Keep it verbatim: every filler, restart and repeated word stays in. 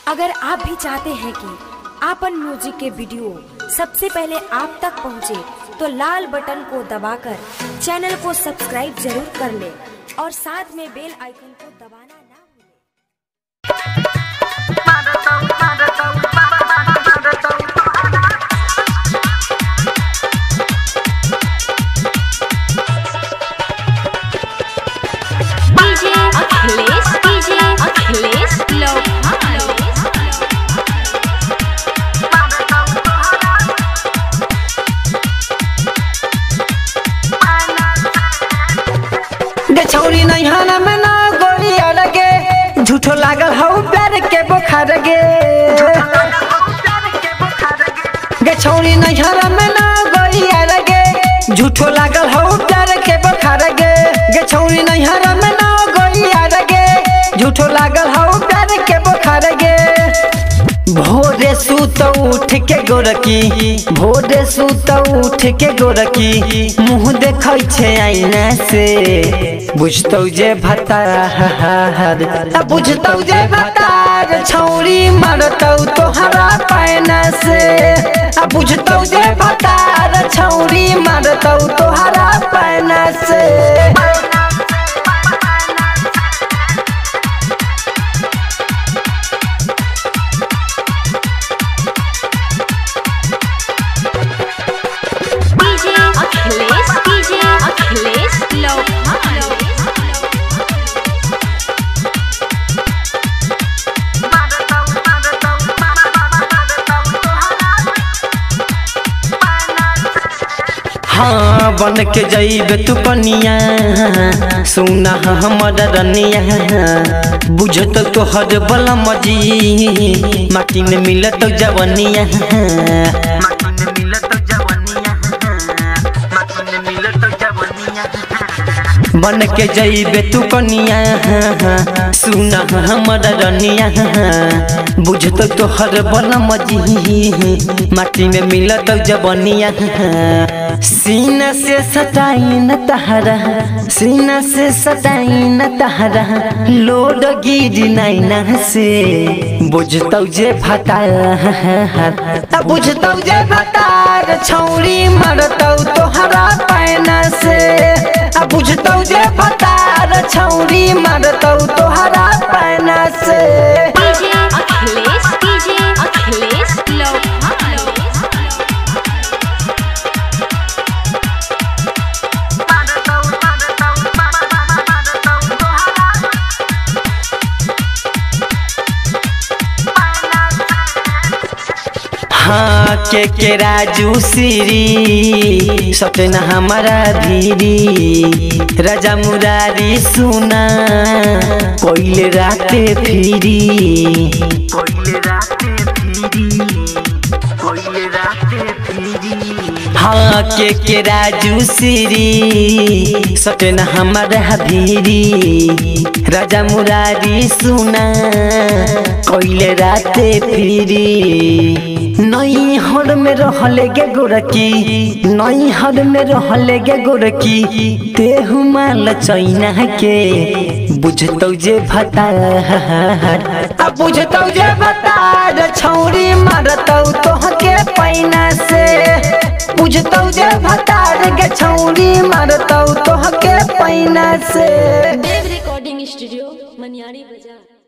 अगर आप भी चाहते हैं कि आपन म्यूजिक के वीडियो सबसे पहले आप तक पहुंचे, तो लाल बटन को दबाकर चैनल को सब्सक्राइब जरूर कर ले और साथ में बेल आइकन को दबाना ना भूलें। डीजे अखिलेश डीजे अखिलेश छौरी नैहरा में ना गोलिया लगे, झूठो लागल हौ प्यार के बुखार गे। गे छौरी नैहरा में ना गोलिया लगे, झूठो लागल हौ प्यार के बुखार गे। गे छौरी नैहरा में ना गोलिया लगे, झूठो लागल हौ प्यार के बुखार गे। भोरे सुत उठ के गोरकी, भोरे सुत उठ के गोरकी, मुँह देखै छे आईना से। बुझतौ जे भतार, बुझतौ जे भतार, छौरी मारतौ तोहरा पैना से। बुझतौ जे भतार, छौरी मारतौ तोहरा पैना से। अखिलेश डीजे अखिलेश हाँ बन के जाइबे तू कनिया, सुना हमर रनिया। बुझत तोहर बलम जी, माटी में मिलत जवनिया। बन के जाइबे तू कनिया, सुना हमर रनिया। बुझत तोहर बलम जी, माटी में मिलत जवनिया। सीना से सटाई न तहरा, सीना से सटाई न तहरा, लोड गिरी नैना से। बुझतौ जे भतार, बुझतौ जे भतार, छौरी मारतौ तोहरा पैना से। बुझतौ जे भतार, छौरी मारतौ तोहरा पैना से। डीजे अखिलेश डीजे अखिलेश हाँ के के राजू श्री सपना हमारा धीरी। राजा मुरारी सुना कोइले राते फिरी, कोइले राते फिरी, कोइले राते फिरी। हाँ के के राजू श्री सपना हमारा धीरी। राजा मुरारी सुना कोइले राते फिरी। नई हर में रहले गे गोरकी, नई हर में रहले गे गोरकी, तेहु माल चैना के। बुझतौ जे भतार, बुझतौ जे भतार, छौरी मारतौ तोहके पैना से। बुझतौ जे भतार, गे छौरी मारतौ तोहके पैना से। देव रिकॉर्डिंग स्टूडियो मनियारी बाजार।